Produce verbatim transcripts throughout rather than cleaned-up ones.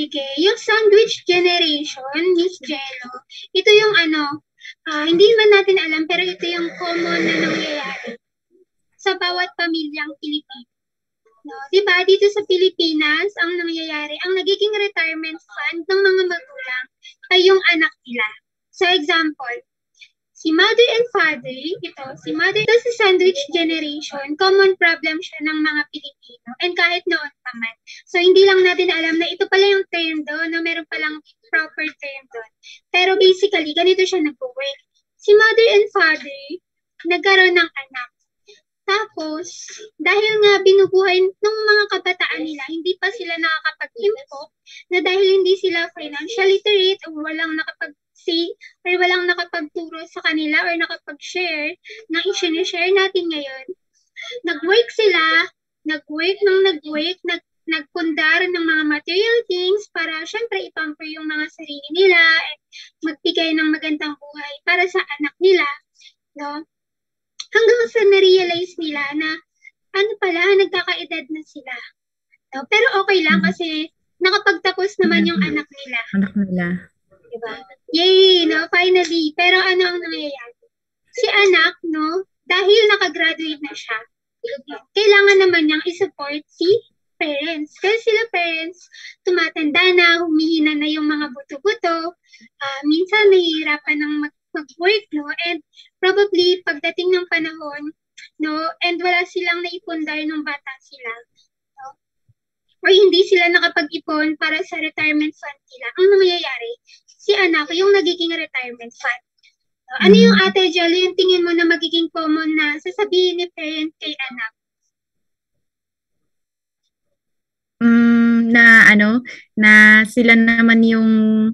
Sige, yung sandwich generation, Miss Jello, ito yung ano, uh, hindi man natin alam, pero ito yung common na nangyayari sa bawat pamilyang Pilipino. No? Diba, dito sa Pilipinas, ang nangyayari, ang nagiging retirement fund ng mga magulang ay yung anak nila. So, example, si mother and father, ito, si mother, ito sa sandwich generation, common problem siya ng mga Pilipino, and kahit noon pa man. So, hindi lang natin alam na ito pala yung term doon, na meron palang proper term doon. Pero basically, ganito siya nag-work. Si mother and father, nagkaroon ng anak. Tapos, dahil nga binubuhay ng mga kabataan nila, hindi pa sila nakakapag-impok, na dahil hindi sila financially literate o walang nakapag-see or walang nakapagturo sa kanila or nakapag-share ng i-share natin ngayon, nag-work sila, nag-work ng nag-work, nag nagpundar ng mga material things para syempre ipamper yung mga sarili nila at magbigay ng magandang buhay para sa anak nila, no? Hanggang sa na-realize nila na ano pala, nagkakaedad na sila. No? Pero okay lang kasi nakapagtapos naman yung anak nila. Anak nila. Diba? Yay! No? Finally. Pero ano ang nangyayari? Si anak, no? Dahil nakagraduate na siya, kailangan naman niyang isupport si parents. Kasi sila parents, tumatanda na, humihina na yung mga buto-buto. Uh, minsan, nahihirapan ng mag- mag-work, no? And probably, pagdating ng panahon, no? And wala silang naipundar nung bata sila. No? Or hindi sila nakapag-ipon para sa retirement fund nila. Ang nangyayari, si anak, yung nagiging retirement fund. No? Ano yung ate Jolly, yung tingin mo na magiging common na sasabihin ni parent kay anak? Mm, na ano, na sila naman yung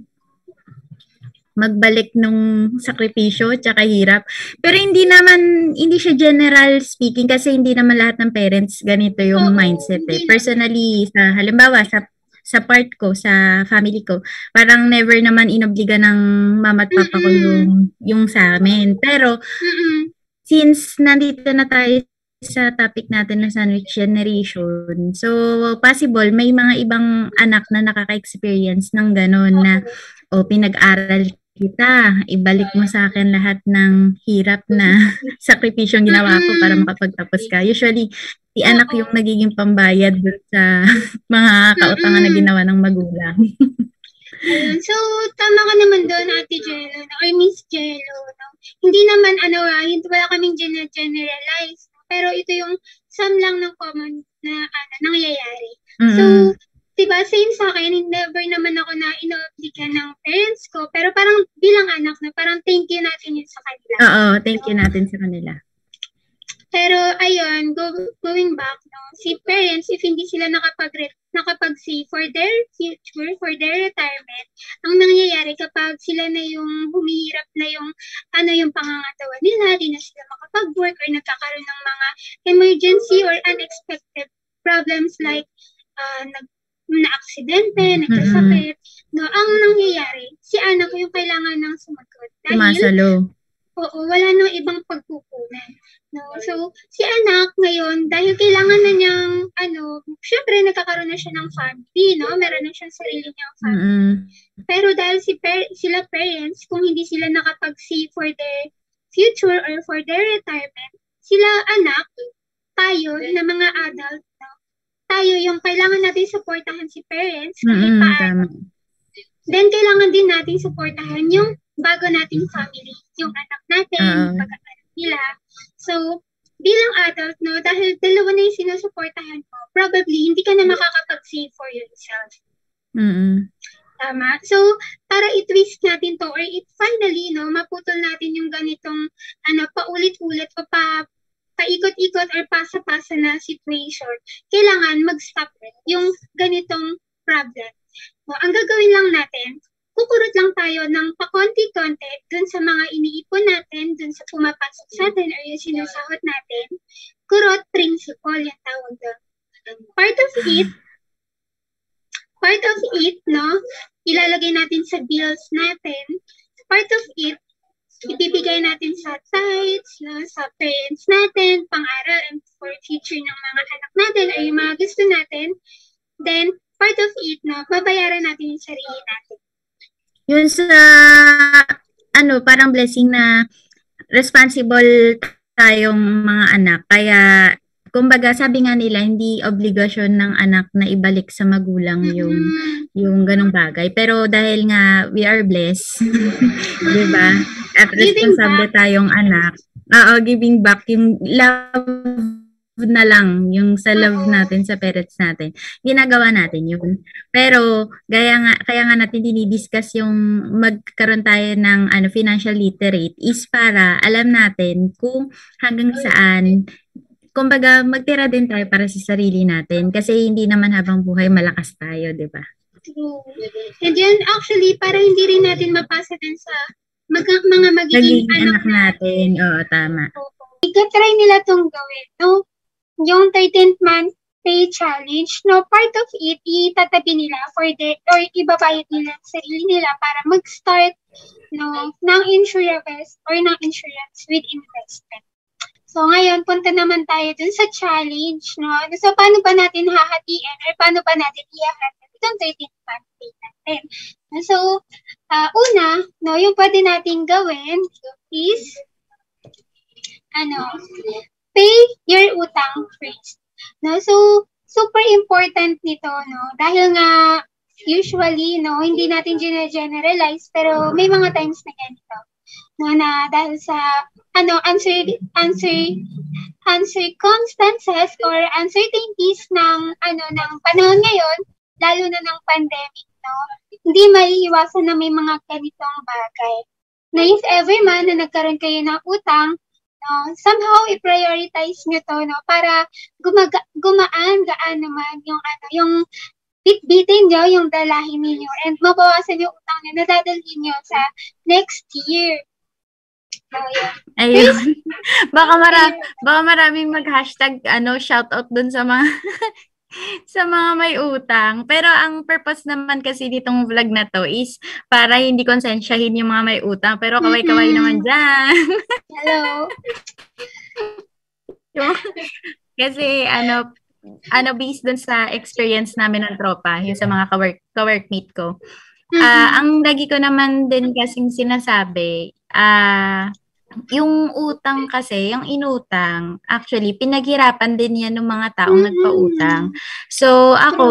magbalik nung sakripisyo tsaka hirap. Pero hindi naman, hindi siya general speaking kasi hindi naman lahat ng parents ganito yung Oo, mindset eh. Personally, sa halimbawa, sa sa part ko, sa family ko, parang never naman inobliga ng mama at papa ko yung, yung sa amin. Pero, Mm-mm. since nandito na tayo sa topic natin na sandwich generation, so possible may mga ibang anak na nakaka-experience ng ganun na o pinag-aral kita, ibalik mo sa akin lahat ng hirap na sakripisyong ginawa ko para makapagtapos ka. Usually, si anak yung nagiging pambayad dun sa mga kautangan na ginawa ng magulang. Ayun. So, tama ka naman doon, Ate Jello, no? Or Miss Jello, no? Hindi naman, ano, ah, hindi wala kaming generalize. No? Pero ito yung some lang ng common na, ano, nangyayari. Mm-hmm. So, diba, same sa akin, never naman ako na inobligan ng parents ko, pero parang bilang anak na, parang thank you natin yun sa kanila. Oo, thank you natin sa kanila. Pero, ayun, go, going back, no, si parents, if hindi sila nakapag nakapag-save for their future, for their retirement, ang nangyayari kapag sila na yung humihirap na yung, ano yung pangangatawan nila, di na sila makapag-work or nagkakaroon ng mga emergency or unexpected problems like, uh, nag na-aksidente, nagkasakit, no, ang nangyayari, si anak ko yung kailangan ng sumagot. Dahil, Sumasalo. Oo, wala nang ibang pagkukunan. No? So, si anak ngayon, dahil kailangan na niyang, ano, syempre nagkakaroon na siya ng family, no? Meron na siyang sarili niyang family. Mm-hmm. Pero dahil si par- sila parents, kung hindi sila nakapag-save for their future or for their retirement, sila anak, tayo na mga adult, no? Tayo yung kailangan natin supportahan si parents kahit mm-hmm, paano. Then, kailangan din natin supportahan yung bago nating family, yung anak natin, uh, pag-anak nila. So, bilang adult, no, dahil dalawa na yung sinusuportahan mo, probably, hindi ka na makakapag-save for yourself. Mm-hmm. Tama? So, para i-twist natin to, or it finally, no, maputol natin yung ganitong, ano, paulit-ulit o pa, paikot-ikot or pasa-pasa na situation, kailangan mag-stop yung ganitong problem. No, ang gagawin lang natin, kukurot lang tayo ng pakonti-konti dun sa mga iniipon natin, dun sa pumapasok sa atin or yung sinasahot natin. Kurot principle yung tawag doon. Part of it, part of it, no, ilalagay natin sa bills natin. Part of it, ibibigay natin sa tithes, no, sa parents natin, pang-aral and for future ng mga anak natin or yung mga gusto natin. Then, part of it, no, babayaran natin yung sarili natin. Yun sa, ano, parang blessing na responsible tayong mga anak. Kaya, kumbaga, sabi nga nila, hindi obligasyon ng anak na ibalik sa magulang yung Mm. yung ganong bagay. Pero dahil nga we are blessed, di ba? At Giving responsable back. tayong anak. Oo, giving back yung love na lang, yung sa love Oo. natin, sa parents natin. Ginagawa natin yun. Pero, gaya nga, kaya nga natin dinidiscuss yung magkaroon tayo ng ano, financial literate is para alam natin kung hanggang saan, kumbaga, magtira din tayo para sa sarili natin. Kasi hindi naman habang buhay malakas tayo, di ba? True. And yun, actually, para hindi rin natin mapasa din sa mag- mga magiging Naging anak anak natin. Oo, tama. Ika-try nila tong gawin, no? Yung thirteenth month pay challenge, no? Part of it, itatabi nila for the, or ibabayad nila sa sarili nila para mag-start, no, ng insurance or ng insurance with investment. So, ngayon, punta naman tayo dun sa challenge, no? So, paano ba natin hahatiin or paano ba natin ihahatid itong thirteenth month pay natin? So, uh, una, no, yung pwede natin gawin is, ano, pay your utang first. No? So, super important nito, no? Dahil nga, usually, no, hindi natin generalize, pero may mga times na ganito. No, na dahil sa, ano, answer, answer, uncircumstances or uncertainties ng, ano, ng panahon ngayon, lalo na ng pandemic, no? Hindi maiiwasan na may mga ganitong bagay. Na if ever man na nagkaroon kayo ng utang, no, somehow i-prioritize nyo to, no, para gumaga, gumaan, gaan naman yung, ano, yung bit-bitin nyo, yung dalahin ninyo, and mabawasan yung utang nyo, nadadalhin nyo sa next year. So, yeah. Ayun. baka mara baka maraming mag-hashtag ano, shoutout dun sa mga sa mga may utang. Pero ang purpose naman kasi ditong vlog na to is para hindi konsensyahin yung mga may utang. Pero kaway-kaway Mhm. naman dyan. Hello. Kasi ano, ano based dun sa experience namin ng tropa, yung sa mga kawork, kaworkmate ko. Ah, Mhm. ang lagi ko naman din kasing sinasabi, ah, yung utang kasi, yung inutang, actually, pinaghirapan din yan ng mga taong Mhm. nagpautang. So, ako,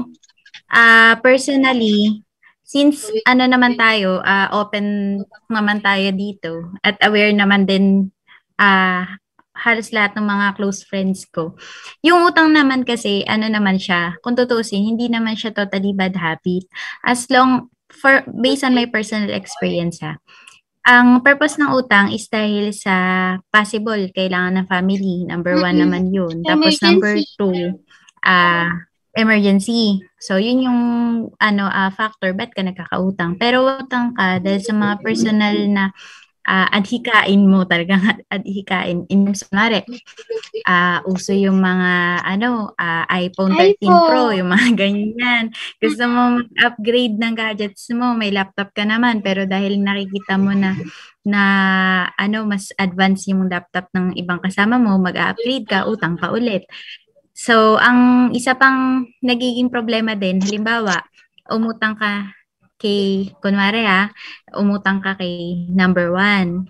ah, personally, since ano naman tayo, ah, open naman tayo dito, at aware naman din, ah, halos lahat ng mga close friends ko. Yung utang naman kasi, ano naman siya, kung tutusin, hindi naman siya totally bad habit. As long, for based on my personal experience ha, ang purpose ng utang is dahil sa possible, kailangan ng family. Number one Mm-mm. naman yun. Tapos number Emergency. two, ah, emergency. So, yun yung ano ah, factor, ba't ka nagkakautang? Pero utang ka dahil sa mga personal na ah, adhikain mo, talagang adhikain. In terms of, mare, ah, uso yung mga ano, ah, iPhone thirteen Pro, iPhone. yung mga ganyan. Gusto mo mag-upgrade ng gadgets mo, may laptop ka naman, pero dahil nakikita mo na na ano, mas advanced yung laptop ng ibang kasama mo, mag-upgrade ka, utang ka ulit. So, ang isa pang nagiging problema din, halimbawa, umutang ka kay, kunwari ha, umutang ka kay number one.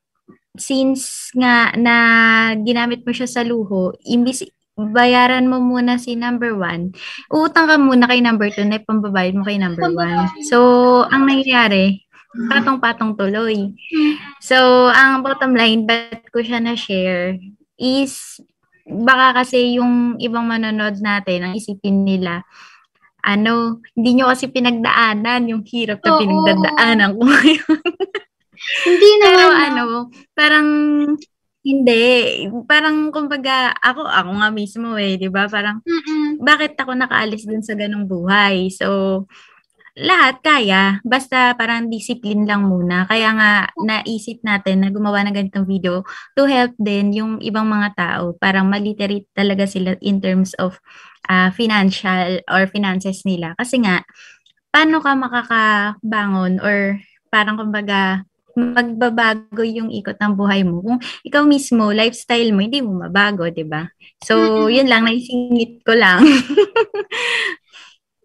Since nga na ginamit mo siya sa luho, imbis bayaran mo muna si number one, uutang ka muna kay number two na pambabayad mo kay number one. So, ang nangyayari, patong-patong tuloy. So, ang bottom line, ba't ko siya na-share is, baka kasi yung ibang manonood natin, ang isipin nila, ano, hindi nyo kasi pinagdaanan yung hirap na Oo. pinagdadaanan ko ngayon. Hindi naman, Pero no? ano, parang hindi. Parang kumbaga, ako, ako nga mismo eh, di ba? Parang, Mm-mm. bakit ako nakaalis dun sa ganong buhay? So, lahat kaya, basta parang discipline lang muna. Kaya nga, naisip natin na gumawa ng ganitong video to help din yung ibang mga tao. Parang maliterate talaga sila in terms of uh, financial or finances nila. Kasi nga, paano ka makakabangon or parang kumbaga, magbabago yung ikot ng buhay mo. Kung ikaw mismo, lifestyle mo, hindi mo mabago, di ba? So, yun lang, naisingit ko lang.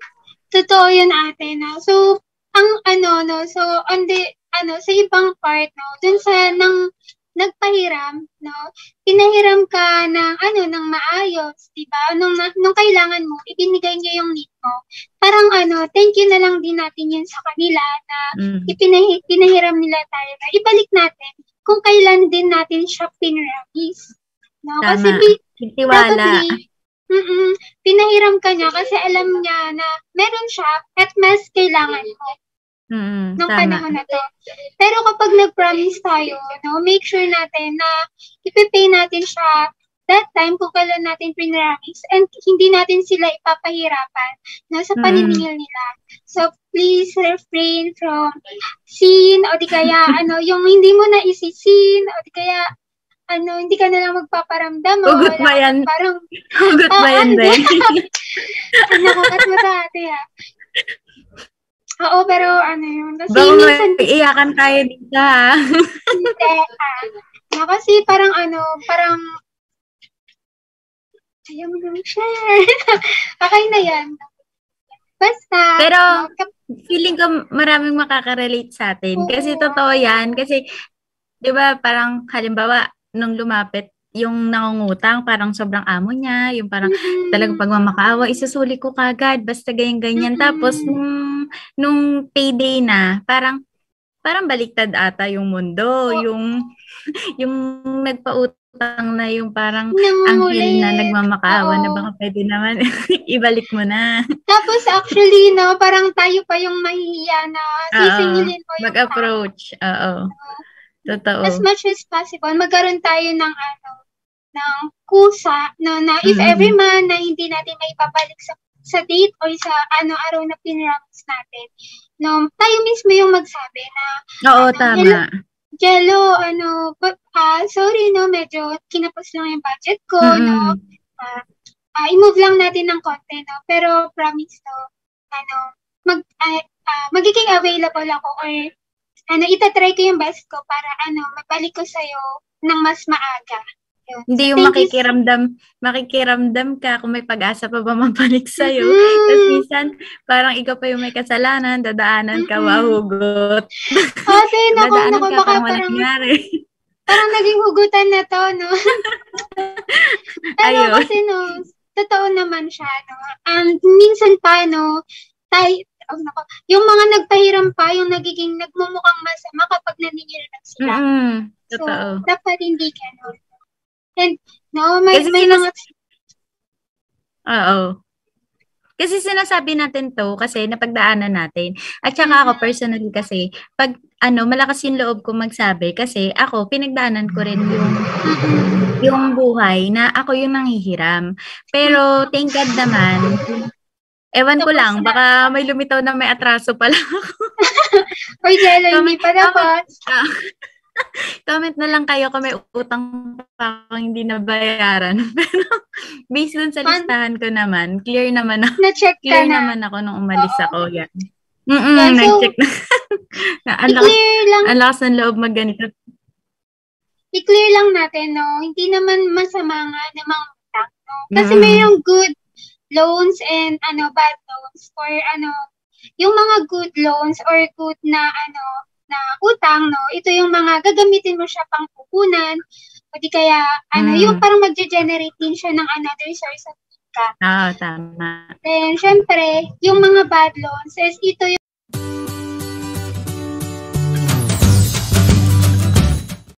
Totoo yun, ate, no? So, ang ano, no? So, on the, ano, sa ibang part, no? Dun sa, nang, nagpahiram, no? Pinahiram ka ng, ano, ng maayos, di ba? Nung, nung kailangan mo, ibinigay niya yung need mo. Parang, ano, thank you na lang din natin yun sa kanila na Mm. ipinahi, pinahiram nila tayo na ibalik natin kung kailan din natin siya pinramis. No? Kasi, Tama. bi- Tiwala. probably, mm pinahiram ka niya kasi alam niya na meron siya at mas kailangan mo Mm, ng tama. panahon na to. Pero kapag nag-promise tayo, no, make sure natin na ipipay natin siya that time kung kailan natin pinramise and hindi natin sila ipapahirapan no, sa Mm. paniningil nila. So, please refrain from sin o di kaya ano, yung hindi mo na isisin o di kaya ano, hindi ka na lang magpaparamdam. o Hugot wala ba yan? kang Parang, Hugot ba Oo, yan, hindi. Day? ay, nakukat mo sa ate ha. Oo, pero ano yun. Kasi Baka minsan, may iyakan tayo dito, ha? hindi ah. Na kasi parang ano, parang, ayaw mo nang share. Okay na yan. Basta, Pero, ano, kap- feeling ko maraming makaka-relate sa atin. Kasi Oo. totoo yan. Kasi, di ba, parang, halimbawa, nung lumapit, yung nangungutang, parang sobrang amo niya, yung parang mm, talagang pagmamakaawa, isusuli ko kagad, basta ganyan-ganyan. Mm-mm. Tapos, nung, nung payday na, parang, parang baliktad ata yung mundo. Yung, yung nagpautang na yung parang anghel na nangungulit. nagmamakaawa na Oo. baka pwede naman ibalik mo na. Tapos actually, no, parang tayo pa yung mahihiya na Oo, sisingilin mo yung tao. mag-approach. Oo. Totoo. As much as possible, magkaroon tayo ng ano, ng kusa no, na if Mm-mm. every man na hindi natin may papalik sa sa date or sa ano araw na pinramis natin, no, tayo mismo yung magsabi na, Oo, ano, tama. Jello, Jello, ano, pa, ah, sorry, no, medyo kinapos lang yung budget ko, no, Mm-mm. ah, ah, i-move lang natin ng konti, no, pero promise, no, ano, mag, ah, ah, magiging available ako or ano, itatry ko yung best ko para ano, mabalik ko sa'yo ng mas maaga. Yun. Hindi So, yung thank you. makikiramdam, makikiramdam ka kung may pag-asa pa ba mabalik sa'yo. Mm-mm. Tapos minsan, parang ikaw pa yung may kasalanan, dadaanan ka, Mm-mm. mahugot. Ate, nako, Dadaanan nako, ka, baka parang walang parang, nangyari. parang naging hugutan na to, no? Pero Ayun. kasi, no, totoo naman siya, no? And minsan pa, no, tayo, oh, nako, yung mga nagpahiram pa, yung nagiging nagmumukhang masama kapag naningil na sila. Mm-mm. So, Totoo. dapat hindi ganun. And, no, may, Kasi may sinas- mga, Oo. Kasi sinasabi natin to kasi napagdaanan natin. At saka ako personally kasi, pag ano, malakas yung loob ko magsabi kasi ako, pinagdaanan ko rin yung yung buhay na ako yung nanghihiram. Pero thank God naman, ewan ko Tapos lang, na. baka may lumitaw na may atraso pala ako. Oy, Jello, hindi Comment- pa dapat. Ah, comment na lang kayo kung may utang pa akong hindi nabayaran. Pero based dun sa Fun. listahan ko naman, clear naman ako. Na-check ka Clear na. naman ako nung umalis Oo. ako. Yan. Mm-mm, Yan, so, nag-check na. na ang lakas, I-clear lang, ang lakas ng loob magganito. i-clear lang natin, no? Hindi naman masama nga na mga utang, no? Kasi Mm-mm. mayroong good loans and ano bad loans or ano, yung mga good loans or good na ano, na utang, no? Ito yung mga gagamitin mo siya pang pupunan o di kaya ano, Mm. yung parang magge-generate din siya ng another source of income. Oo, tama. Then, syempre, yung mga bad loans is ito yung